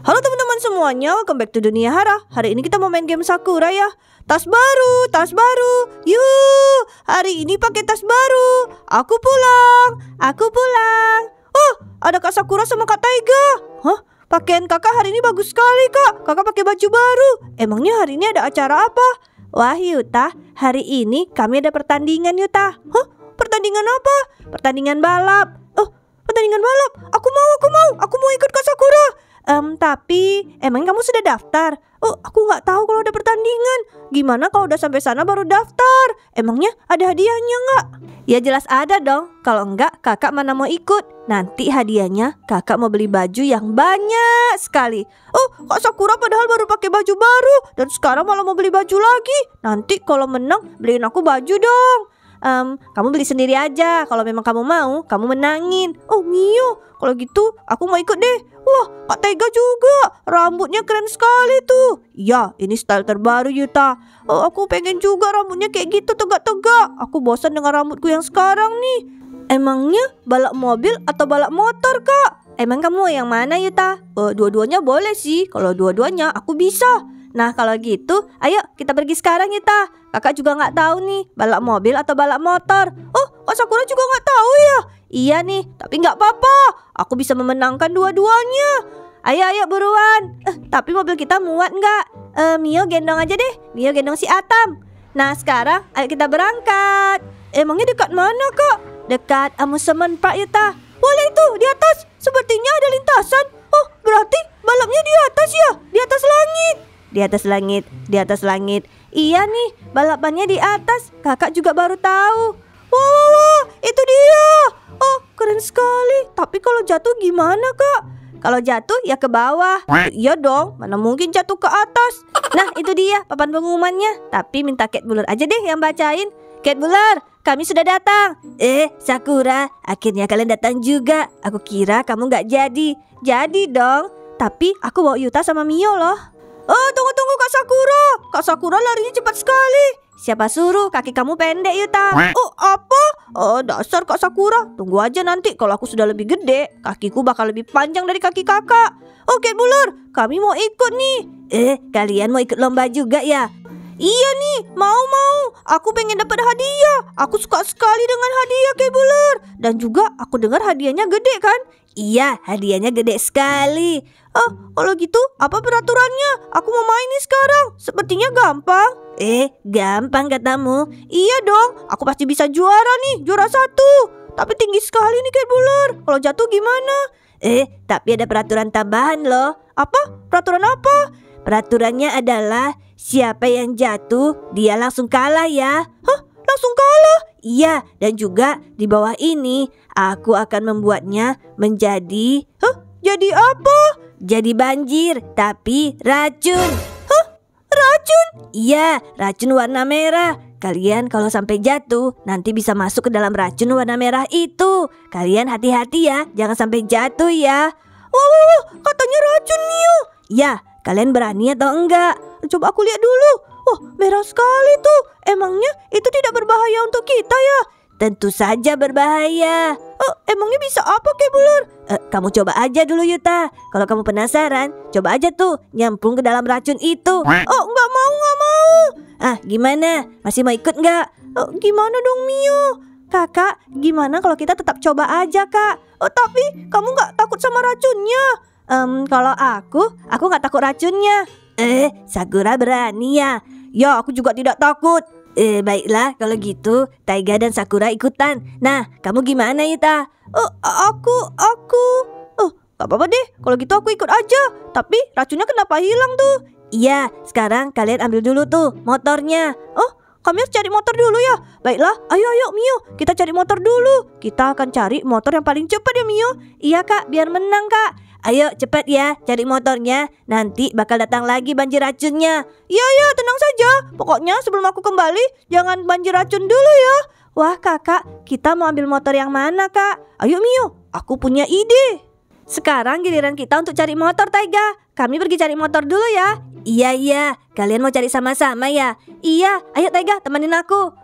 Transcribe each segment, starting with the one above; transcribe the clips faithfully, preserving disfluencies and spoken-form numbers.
Halo teman-teman semuanya, welcome back to Dunia Hara. Hari ini kita mau main game Sakura ya. Tas baru, tas baru. Yuh, hari ini pakai tas baru. Aku pulang, aku pulang. Oh, ada Kak Sakura sama Kak Taiga. Hah? Pakaian kakak hari ini bagus sekali kak. Kakak pakai baju baru. Emangnya hari ini ada acara apa? Wah Yuta, hari ini kami ada pertandingan Yuta. Hah? Pertandingan apa? Pertandingan balap. Oh, pertandingan balap. Aku mau, aku mau. Aku mau ikut Kak Sakura. Um, tapi emang kamu sudah daftar? Oh, aku nggak tahu kalau ada pertandingan. Gimana kalau udah sampai sana baru daftar? Emangnya ada hadiahnya nggak? Ya jelas ada dong. Kalau enggak, kakak mana mau ikut? Nanti hadiahnya kakak mau beli baju yang banyak sekali. Oh, Kak Sakura padahal baru pakai baju baru dan sekarang malah mau beli baju lagi. Nanti kalau menang beliin aku baju dong. Um, kamu beli sendiri aja. Kalau memang kamu mau, kamu menangin. Oh Mio, kalau gitu aku mau ikut deh. Wah, Kak Tega juga. Rambutnya keren sekali tuh. Ya, ini style terbaru Yuta. Oh, aku pengen juga rambutnya kayak gitu tegak-tegak. Aku bosan dengan rambutku yang sekarang nih. Emangnya balap mobil atau balap motor kak? Emang kamu yang mana Yuta? Oh, dua-duanya boleh sih. Kalau dua-duanya aku bisa. Nah kalau gitu, ayo kita pergi sekarang Yuta. Kakak juga nggak tahu nih balap mobil atau balap motor. Oh, Kak Sakura juga nggak tahu ya? Iya nih, tapi nggak apa-apa. Aku bisa memenangkan dua-duanya. Ayo, ayo buruan. Eh, tapi mobil kita muat nggak? Eh, Mio gendong aja deh. Mio gendong si Atam. Nah sekarang, ayo kita berangkat. Emangnya dekat mana kak? Dekat amusement park Yuta. Boleh itu di atas. Sepertinya ada lintasan. Oh, berarti balapnya di atas ya? Di atas langit. Di atas langit, di atas langit. Iya nih, balapannya di atas. Kakak juga baru tahu. Wah, wah, wah, itu dia. Oh, keren sekali. Tapi kalau jatuh gimana kak? Kalau jatuh ya ke bawah. Iya dong, mana mungkin jatuh ke atas. Nah itu dia papan pengumumannya. Tapi minta Cat Buller aja deh yang bacain. Cat Buller, kami sudah datang. Eh Sakura, akhirnya kalian datang juga. Aku kira kamu gak jadi. Jadi dong. Tapi aku bawa Yuta sama Mio loh. Oh tunggu tunggu Kak Sakura. Kak Sakura larinya cepat sekali. Siapa suruh, kaki kamu pendek Yuta. Oh apa? Oh dasar Kak Sakura. Tunggu aja nanti kalau aku sudah lebih gede, kakiku bakal lebih panjang dari kaki kakak. Oke Buller, kami mau ikut nih. Eh kalian mau ikut lomba juga ya? Iya nih, mau-mau. Aku pengen dapat hadiah. Aku suka sekali dengan hadiah Kak Buller. Dan juga aku dengar hadiahnya gede kan? Iya, hadiahnya gede sekali. Oh, kalau gitu apa peraturannya? Aku mau main nih sekarang. Sepertinya gampang. Eh, gampang katamu? Iya dong, aku pasti bisa juara nih, juara satu. Tapi tinggi sekali nih Kak Buller. Kalau jatuh gimana? Eh, tapi ada peraturan tambahan loh. Apa? Peraturan apa? Peraturannya adalah siapa yang jatuh, dia langsung kalah ya. Hah? Langsung kalah? Iya, dan juga di bawah ini aku akan membuatnya menjadi... Hah? Jadi apa? Jadi banjir, tapi racun. Hah? Racun? Iya, racun warna merah. Kalian kalau sampai jatuh, nanti bisa masuk ke dalam racun warna merah itu. Kalian hati-hati ya, jangan sampai jatuh ya. Wah, wah, wah, katanya racun Mio. Ya, kalian berani atau enggak? Coba aku lihat dulu. Wah, merah sekali tuh. Emangnya itu tidak berbahaya untuk kita ya? Tentu saja berbahaya. Oh, emangnya bisa apa Kak Buller? Eh, kamu coba aja dulu Yuta. Kalau kamu penasaran, coba aja tuh nyemplung ke dalam racun itu. Oh, nggak mau, nggak mau. Ah, gimana? Masih mau ikut nggak? Oh, gimana dong Mio? Kakak, gimana kalau kita tetap coba aja kak? Oh, tapi kamu nggak takut sama racunnya? Um, kalau aku, aku nggak takut racunnya. Eh, Sakura berani ya? Ya, aku juga tidak takut. Eh, baiklah kalau gitu Taiga dan Sakura ikutan. Nah, kamu gimana Yuta? Oh, aku, aku Oh, gak apa-apa deh. Kalau gitu aku ikut aja. Tapi racunnya kenapa hilang tuh? Iya, sekarang kalian ambil dulu tuh motornya. Oh, kami harus cari motor dulu ya? Baiklah, ayo ayo Mio, kita cari motor dulu. Kita akan cari motor yang paling cepat ya Mio. Iya kak, biar menang kak. Ayo cepat ya, cari motornya. Nanti bakal datang lagi banjir racunnya. Iya ya, tenang saja. Pokoknya sebelum aku kembali, jangan banjir racun dulu ya. Wah kakak, kita mau ambil motor yang mana kak? Ayo Mio, aku punya ide. Sekarang giliran kita untuk cari motor Taiga. Kami pergi cari motor dulu ya. Iya iya, kalian mau cari sama-sama ya? Iya, ayo Taiga temenin aku.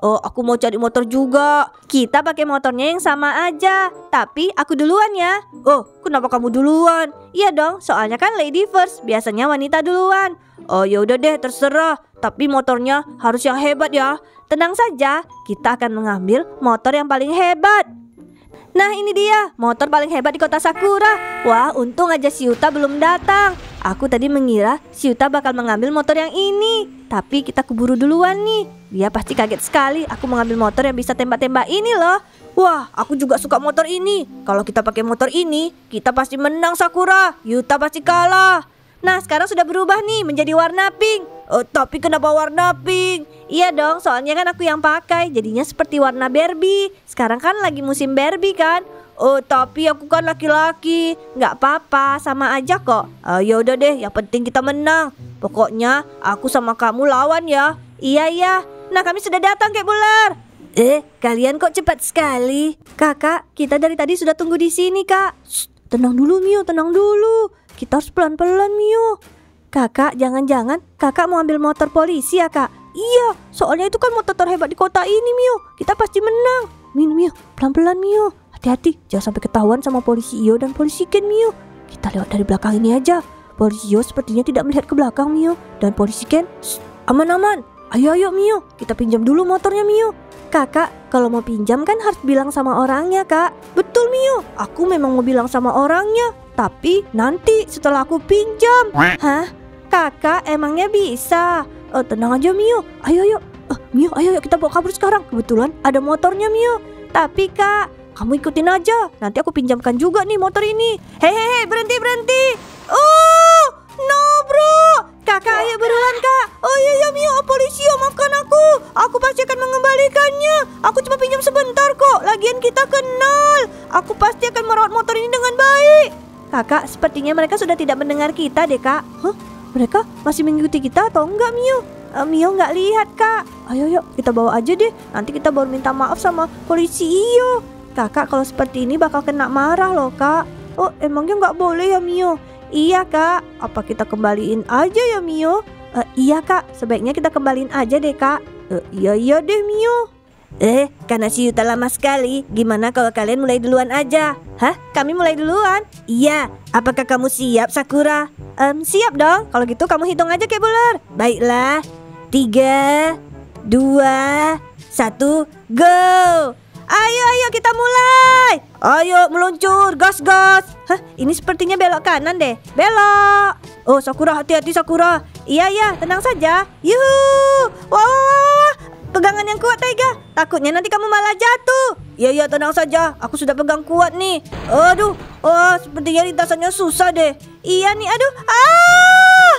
Oh, aku mau cari motor juga. Kita pakai motornya yang sama aja. Tapi aku duluan ya. Oh, kenapa kamu duluan? Iya dong, soalnya kan lady first. Biasanya wanita duluan. Oh, ya udah deh, terserah. Tapi motornya harus yang hebat ya. Tenang saja, kita akan mengambil motor yang paling hebat. Nah, ini dia, motor paling hebat di kota Sakura. Wah, untung aja si Yuta belum datang. Aku tadi mengira si Yuta bakal mengambil motor yang ini. Tapi kita keburu duluan nih. Dia pasti kaget sekali aku mengambil motor yang bisa tembak-tembak ini loh. Wah, aku juga suka motor ini. Kalau kita pakai motor ini, kita pasti menang Sakura. Yuta pasti kalah. Nah, sekarang sudah berubah nih menjadi warna pink. Oh, tapi kenapa warna pink? Iya dong, soalnya kan aku yang pakai. Jadinya seperti warna Barbie. Sekarang kan lagi musim Barbie kan. Oh, tapi aku kan laki-laki. Nggak apa-apa, sama aja kok. Oh, yaudah deh, yang penting kita menang. Pokoknya aku sama kamu lawan ya. Iya, iya. Nah, kami sudah datang, Kek Bular. Eh, kalian kok cepat sekali? Kakak, kita dari tadi sudah tunggu di sini, Kak. Shh, tenang dulu, Mio, tenang dulu. Kita harus pelan-pelan, Mio. Kakak, jangan-jangan kakak mau ambil motor polisi ya, Kak? Iya, soalnya itu kan motor terhebat di kota ini, Mio. Kita pasti menang. Mio, Mio, pelan-pelan, Mio. Hati-hati, jangan sampai ketahuan sama polisi Iyo dan polisi Ken, Mio. Kita lewat dari belakang ini aja. Polisi Iyo sepertinya tidak melihat ke belakang, Mio. Dan polisi Ken, aman-aman. Ayo, ayo, Mio. Kita pinjam dulu motornya, Mio. Kakak, kalau mau pinjam kan harus bilang sama orangnya, Kak. Betul, Mio. Aku memang mau bilang sama orangnya. Tapi nanti setelah aku pinjam. Hah? Kakak emangnya bisa? Oh, tenang aja, Mio. Ayo, ayo. Uh, Mio, ayo, ayo kita bawa kabur sekarang. Kebetulan ada motornya, Mio. Tapi, Kak, kamu ikutin aja. Nanti aku pinjamkan juga nih motor ini. Hehehe, berhenti, berhenti. Oh, no, bro. Kakak, ayo berulang, Kak. Oh iya, iya, Mio. Oh, polisi, oh, maafkan aku. Aku pasti akan mengembalikannya. Aku cuma pinjam sebentar kok. Lagian kita kenal. Aku pasti akan merawat motor ini dengan baik. Kakak, sepertinya mereka sudah tidak mendengar kita deh, Kak. Hah? Mereka masih mengikuti kita atau enggak, Mio? Uh, Mio nggak lihat, Kak. Ayo, yuk, kita bawa aja deh. Nanti kita baru minta maaf sama polisi Iyo. Kakak, kalau seperti ini bakal kena marah loh, Kak. Oh, emangnya nggak boleh ya, Mio? Iya, Kak. Apa kita kembaliin aja ya, Mio? Uh, iya, Kak. Sebaiknya kita kembaliin aja deh, Kak. Uh, iya, iya deh, Mio. Eh, karena si Yuta lama sekali, gimana kalau kalian mulai duluan aja? Hah? Kami mulai duluan? Iya. Apakah kamu siap, Sakura? Um, siap dong. Kalau gitu kamu hitung aja, Kek Bular. Baiklah. Tiga, dua, satu, go! Ayo, ayo kita mulai. Ayo meluncur, gas, gas. Hah? Ini sepertinya belok kanan deh. Belok. Oh, Sakura, hati-hati, Sakura. Iya, iya, tenang saja. Yuhu. Wah, wah, wah. Pegangan yang kuat, Taiga. Takutnya nanti kamu malah jatuh. Iya, iya, tenang saja. Aku sudah pegang kuat nih. Aduh, oh, sepertinya lintasannya susah deh. Iya nih, aduh. Ah,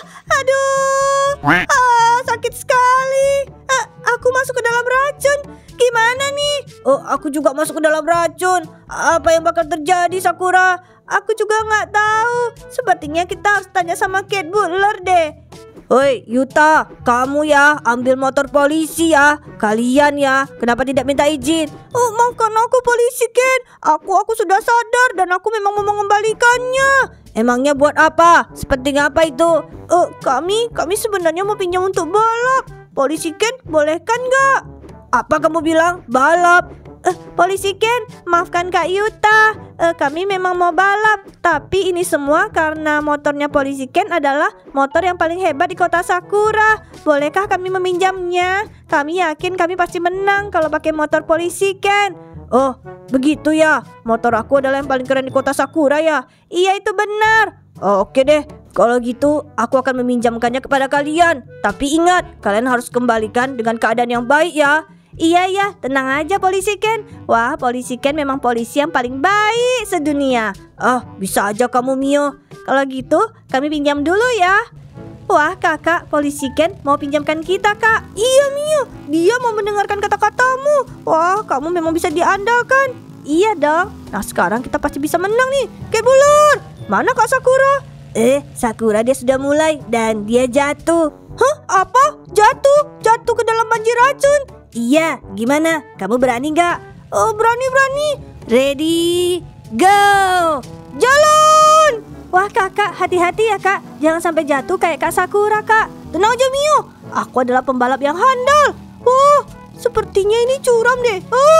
aduh. Ah, sakit sekali. Ah, aku masuk ke dalam racun. Gimana nih? Oh, aku juga masuk ke dalam racun. Apa yang bakal terjadi, Sakura? Aku juga nggak tahu. Sepertinya kita harus tanya sama Kate Butler deh. Hoi, Yuta, kamu ya ambil motor polisi ya. Kalian ya, kenapa tidak minta izin? Oh, maafkan aku, polisi Ken. Aku aku sudah sadar dan aku memang mau mengembalikannya. Emangnya buat apa? Sepenting apa itu? Oh, kami kami sebenarnya mau pinjam untuk balap. Polisi Ken, bolehkan nggak? Apa kamu bilang? Balap? Eh, polisi Ken, maafkan Kak Yuta. Eh, kami memang mau balap. Tapi ini semua karena motornya polisi Ken adalah motor yang paling hebat di kota Sakura. Bolehkah kami meminjamnya? Kami yakin kami pasti menang kalau pakai motor polisi Ken. Oh, begitu ya. Motor aku adalah yang paling keren di kota Sakura ya? Iya, itu benar. Oh, oke deh. Kalau gitu, aku akan meminjamkannya kepada kalian. Tapi ingat, kalian harus kembalikan dengan keadaan yang baik ya. Iya, iya, tenang aja polisi Ken. Wah, polisi Ken memang polisi yang paling baik sedunia. Oh, bisa aja kamu, Mio. Kalau gitu, kami pinjam dulu ya. Wah, kakak, polisi Ken mau pinjamkan kita, Kak. Iya, Mio, dia mau mendengarkan kata-katamu. Wah, kamu memang bisa diandalkan. Iya dong. Nah, sekarang kita pasti bisa menang nih. Kek Bular, mana Kak Sakura? Eh, Sakura dia sudah mulai dan dia jatuh. Hah? Apa? Jatuh? Jatuh ke dalam banjir racun? Iya, gimana? Kamu berani nggak? Oh, berani-berani. Ready, go! Jalan! Wah, kakak, hati-hati ya, Kak. Jangan sampai jatuh kayak Kak Sakura, Kak. Tenang aja, Mio. Aku adalah pembalap yang handal. Wah, sepertinya ini curam deh.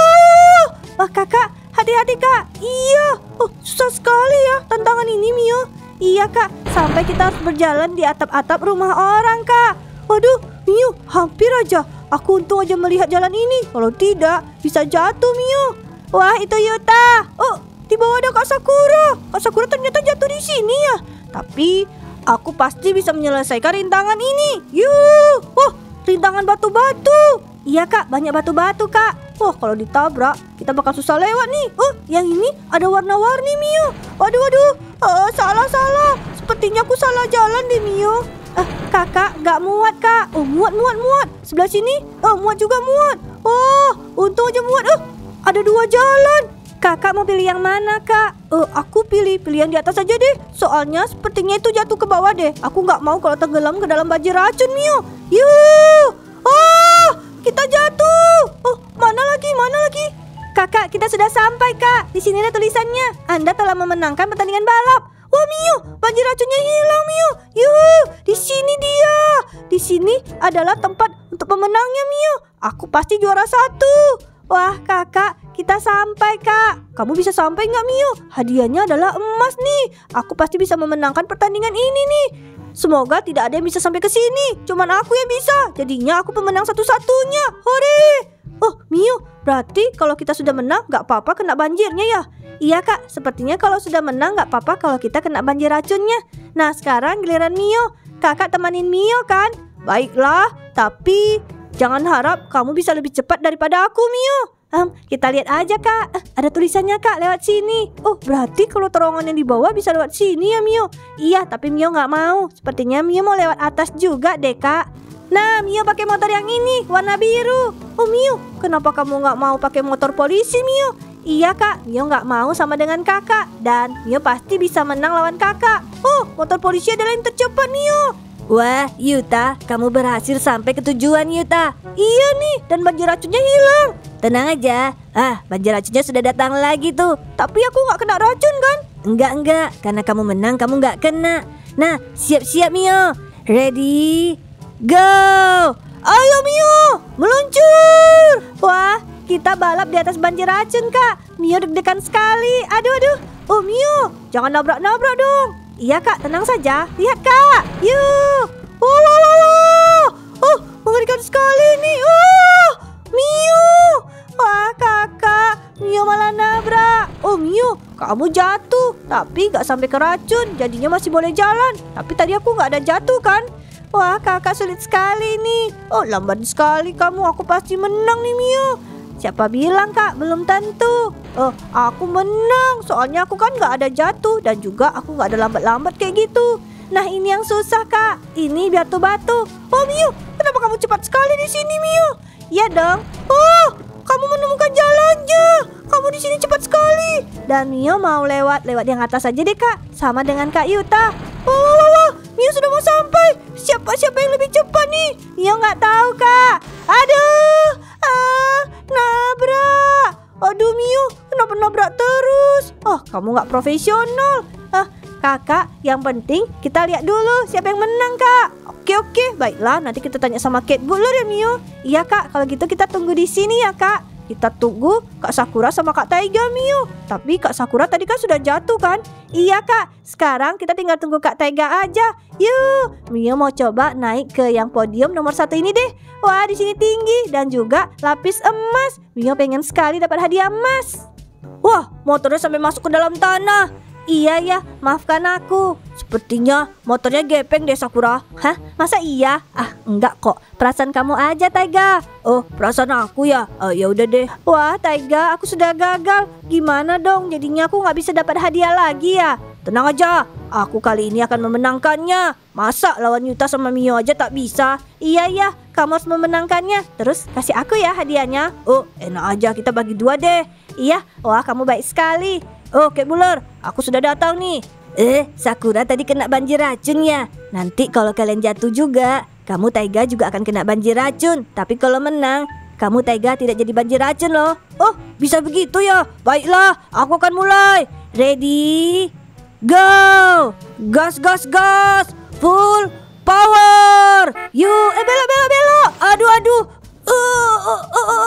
Oh, wah kakak, hati-hati kak. Iya, oh susah sekali ya tantangan ini Mio. Iya kak, sampai kita harus berjalan di atap-atap rumah orang kak. Waduh, Mio, hampir aja. Aku untung aja melihat jalan ini. Kalau tidak, bisa jatuh Mio. Wah, itu Yuta. Oh, di bawah ada Kak Sakura. Kak Sakura ternyata jatuh di sini ya. Tapi aku pasti bisa menyelesaikan rintangan ini. Yuh, oh, rintangan batu-batu. Iya kak, banyak batu-batu kak. Wah, kalau ditabrak kita bakal susah lewat nih. Oh, yang ini ada warna-warni Mio. Waduh, waduh. Oh, salah, salah. Sepertinya aku salah jalan deh Mio. Eh, kakak, gak muat kak. Oh, muat, muat, muat. Sebelah sini, oh muat juga muat. Oh, untung aja muat. Oh, ada dua jalan. Kakak mau pilih yang mana kak? Oh, aku pilih, pilih yang di atas aja deh. Soalnya sepertinya itu jatuh ke bawah deh. Aku gak mau kalau tenggelam ke dalam banjir racun Mio. Yuh. Oh, kita jatuh. Oh, mana lagi, mana lagi? Kakak, kita sudah sampai kak. Di sini ada tulisannya. Anda telah memenangkan pertandingan balap. Wah Mio, banjir racunnya hilang Mio. Yuh, di sini dia. Di sini adalah tempat untuk pemenangnya Mio. Aku pasti juara satu. Wah kakak, kita sampai kak. Kamu bisa sampai nggak Mio? Hadiahnya adalah emas nih. Aku pasti bisa memenangkan pertandingan ini nih. Semoga tidak ada yang bisa sampai ke sini. Cuman aku yang bisa. Jadinya aku pemenang satu-satunya. Hore! Oh Mio, berarti kalau kita sudah menang nggak apa-apa kena banjirnya ya? Iya kak, sepertinya kalau sudah menang nggak apa-apa kalau kita kena banjir racunnya. Nah sekarang giliran Mio. Kakak temanin Mio kan? Baiklah, tapi jangan harap kamu bisa lebih cepat daripada aku Mio. Um, kita lihat aja kak. Eh, ada tulisannya kak, lewat sini. Oh berarti kalau terowongan yang di bawah bisa lewat sini ya Mio. Iya, tapi Mio nggak mau. Sepertinya Mio mau lewat atas juga deh kak. Nah, Mio pakai motor yang ini, warna biru. Oh Mio, kenapa kamu nggak mau pakai motor polisi Mio? Iya kak, Mio nggak mau sama dengan kakak. Dan Mio pasti bisa menang lawan kakak. Oh, motor polisi adalah yang tercepat Mio. Wah, Yuta, kamu berhasil sampai ke tujuan Yuta. Iya nih, dan banjir racunnya hilang. Tenang aja, ah banjir racunnya sudah datang lagi tuh. Tapi aku nggak kena racun kan? Enggak, enggak, karena kamu menang kamu nggak kena. Nah, siap-siap Mio. Ready, go. Ayo Mio, meluncur. Wah, kita balap di atas banjir racun kak. Mio deg-degan sekali. Aduh, aduh. Oh Mio, jangan nabrak-nabrak dong. Iya kak, tenang saja. Lihat kak. Yuk. Wow, wow, wow, wow. Oh, mengerikan sekali nih. Oh, Mio. Wah kakak, Mio malah nabrak. Oh Mio, kamu jatuh. Tapi gak sampai ke racun. Jadinya masih boleh jalan. Tapi tadi aku gak ada jatuh kan? Wah kakak sulit sekali nih. Oh lambat sekali kamu. Aku pasti menang nih Mio. Siapa bilang kak? Belum tentu. Oh aku menang. Soalnya aku kan gak ada jatuh. Dan juga aku gak ada lambat-lambat kayak gitu. Nah ini yang susah kak. Ini batu-batu. Oh Mio, kenapa kamu cepat sekali di sini Mio? Iya dong. Oh, kamu menemukan jalannya. Kamu di sini cepat sekali. Dan Mio mau lewat lewat yang atas aja deh kak. Sama dengan Kak Yuta. Oh, oh, oh, oh. Mio sudah mau sampai. Siapa siapa yang lebih cepat nih? Mio nggak tahu kak. Aduh, ah, nabrak. Aduh Mio, kenapa nabrak terus? Oh, kamu nggak profesional. Ah, kakak, yang penting kita lihat dulu siapa yang menang kak. Oke oke, baiklah. Nanti kita tanya sama Kate Butler ya Mio. Iya kak, kalau gitu kita tunggu di sini ya kak. Kita tunggu Kak Sakura sama Kak Taiga Mio. Tapi Kak Sakura tadi kan sudah jatuh kan? Iya kak, sekarang kita tinggal tunggu Kak Taiga aja. Yuk, Mio mau coba naik ke yang podium nomor satu ini deh. Wah di sini tinggi dan juga lapis emas. Mio pengen sekali dapat hadiah emas. Wah, motornya sampai masuk ke dalam tanah. Iya ya, maafkan aku. Sepertinya motornya gepeng deh Sakura. Hah? Masa iya? Ah, enggak kok. Perasaan kamu aja Taiga. Oh, perasaan aku ya? Oh, ya udah deh. Wah, Taiga, aku sudah gagal. Gimana dong? Jadinya aku nggak bisa dapat hadiah lagi ya? Tenang aja, aku kali ini akan memenangkannya. Masa lawan Yuta sama Mio aja tak bisa? Iya ya, kamu harus memenangkannya. Terus kasih aku ya hadiahnya. Oh, enak aja, kita bagi dua deh. Iya, wah kamu baik sekali. Oh, Kate Butler, aku sudah datang nih. Eh, Sakura tadi kena banjir racun ya. Nanti kalau kalian jatuh juga, kamu Taiga juga akan kena banjir racun. Tapi kalau menang, kamu Taiga tidak jadi banjir racun loh. Oh, bisa begitu ya? Baiklah, aku akan mulai. Ready, go. Gas, gas, gas. Full power. Yuk, eh belok, belok, belok. Aduh, aduh. Uh, uh, uh, uh,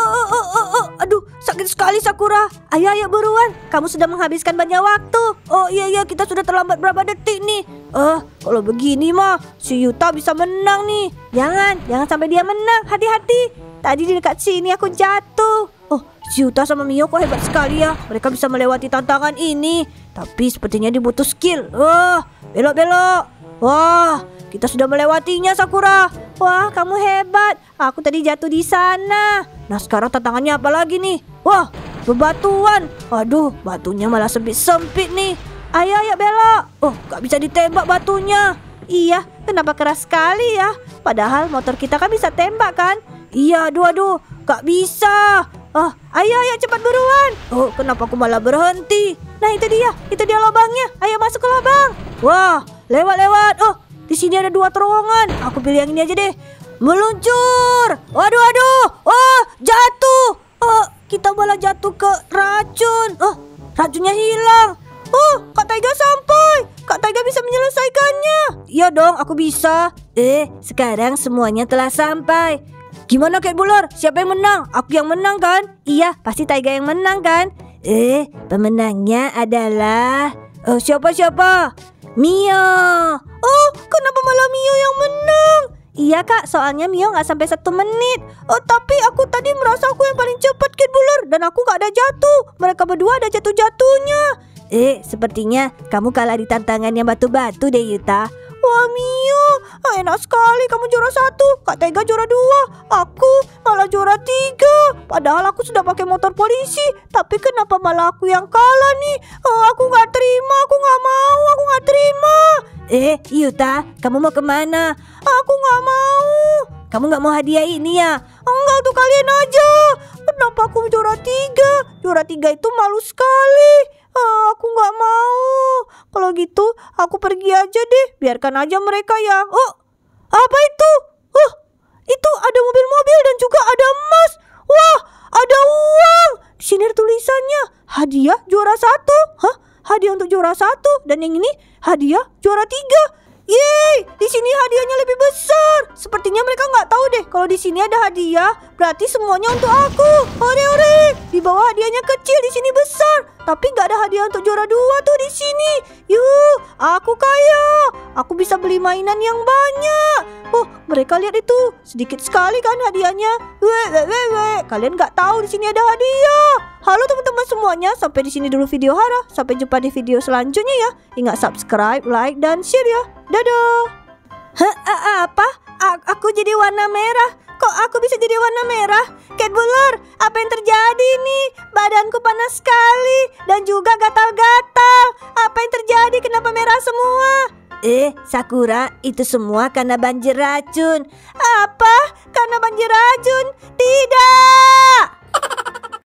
sakit sekali Sakura. Ayo ayo buruan, kamu sudah menghabiskan banyak waktu. Oh iya iya, kita sudah terlambat berapa detik nih. Eh kalau begini mah si Yuta bisa menang nih. Jangan, jangan sampai dia menang. Hati-hati, tadi di dekat sini aku jatuh. Oh, si Yuta sama Mio kok hebat sekali ya. Mereka bisa melewati tantangan ini. Tapi sepertinya dibutuh skill. Wah, belok-belok. Wah, kita sudah melewatinya Sakura. Wah, kamu hebat. Aku tadi jatuh di sana. Nah, sekarang tantangannya apa lagi nih? Wah, bebatuan. Aduh, batunya malah sempit-sempit nih. Ayo, ayo belok. Oh, gak bisa ditembak batunya. Iya, kenapa keras sekali ya? Padahal motor kita kan bisa tembak kan? Iya, aduh, aduh. Gak bisa. Oh, ayo, ayo cepat buruan. Oh, kenapa aku malah berhenti? Nah, itu dia. Itu dia lubangnya. Ayo masuk ke lubang. Wah, lewat-lewat. Oh, di sini ada dua terowongan. Aku pilih yang ini aja deh. Meluncur. Waduh, waduh. Oh, jatuh. Oh, kita malah jatuh ke racun. Oh, racunnya hilang. Oh, Kak Taiga sampai. Kak Taiga bisa menyelesaikannya. Iya dong, aku bisa. Eh, sekarang semuanya telah sampai. Gimana Kak Bular? Siapa yang menang? Aku yang menang kan? Iya, pasti Taiga yang menang kan? Eh, pemenangnya adalah... Oh, siapa-siapa? Mio. Oh, kenapa malah Mio yang menang? Iya kak, soalnya Mio gak sampai satu menit. Oh, tapi aku tadi merasa aku yang paling cepat Kid Buller. Dan aku gak ada jatuh. Mereka berdua ada jatuh-jatuhnya. Eh, sepertinya kamu kalah di tantangan yang batu-batu deh Yuta. Wah Mio, enak sekali kamu juara satu. Kak Tega juara dua. Aku malah juara tiga. Padahal aku sudah pakai motor polisi. Tapi kenapa malah aku yang kalah nih? Oh, aku gak terima, aku gak mau, aku gak terima. Eh Yuta, kamu mau kemana? Aku gak mau. Kamu gak mau hadiah ini ya? Enggak, untuk kalian aja. Kenapa aku juara tiga? Juara tiga itu malu sekali. Ah, aku gak mau. Kalau gitu aku pergi aja deh. Biarkan aja mereka ya. Oh, apa itu? Oh, itu ada mobil-mobil dan juga ada emas. Wah, ada uang. Di sini ada tulisannya hadiah juara satu. Hah? Hadiah untuk juara satu. Dan yang ini hadiah juara tiga. Yeay, di sini hadiahnya lebih besar. Sepertinya mereka nggak tahu deh kalau di sini ada hadiah. Berarti semuanya untuk aku. Ore ore. Di bawah hadiahnya kecil, di sini besar. Tapi nggak ada hadiah untuk juara dua tuh di sini. Yuh, aku kaya. Aku bisa beli mainan yang banyak. Oh, mereka lihat itu. Sedikit sekali kan hadiahnya. Weh, weh, weh, weh. Kalian nggak tahu di sini ada hadiah. Halo teman-teman semuanya. Sampai di sini dulu video Hara. Sampai jumpa di video selanjutnya ya. Ingat subscribe, like, dan share ya. Dadah. Hah, apa? A- aku jadi warna merah. Kok aku bisa jadi warna merah? Cat Buller, apa yang terjadi nih? Badanku panas sekali dan juga gatal-gatal. Apa yang terjadi? Kenapa merah semua? Eh, Sakura, itu semua karena banjir racun. Apa? Karena banjir racun? Tidak.